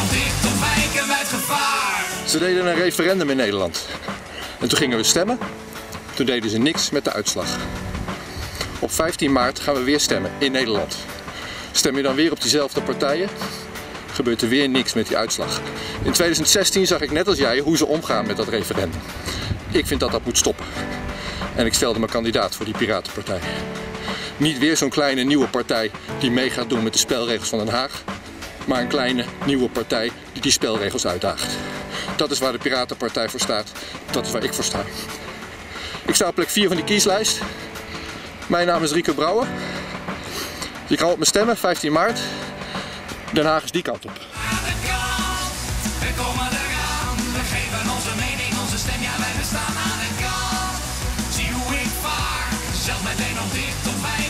nog dicht of wijken wij het gevaar. Ze deden een referendum in Nederland. En toen gingen we stemmen. Toen deden ze niks met de uitslag. Op 15 maart gaan we weer stemmen in Nederland. Stem je dan weer op diezelfde partijen, gebeurt er weer niks met die uitslag. In 2016 zag ik net als jij hoe ze omgaan met dat referendum. Ik vind dat dat moet stoppen. En ik stelde me kandidaat voor die Piratenpartij. Niet weer zo'n kleine nieuwe partij die mee gaat doen met de spelregels van Den Haag, maar een kleine nieuwe partij die die spelregels uitdaagt. Dat is waar de Piratenpartij voor staat. Dat is waar ik voor sta. Ik sta op plek 4 van die kieslijst. Mijn naam is Rico Brouwer. Je kan op me stemmen, 15 maart. Den Haag is die kant op. Aan de kant, we komen eraan. We geven onze mening, onze stem, ja wij bestaan aan de kant. Zie hoe ik vaar, zelfs meteen nog dicht of wij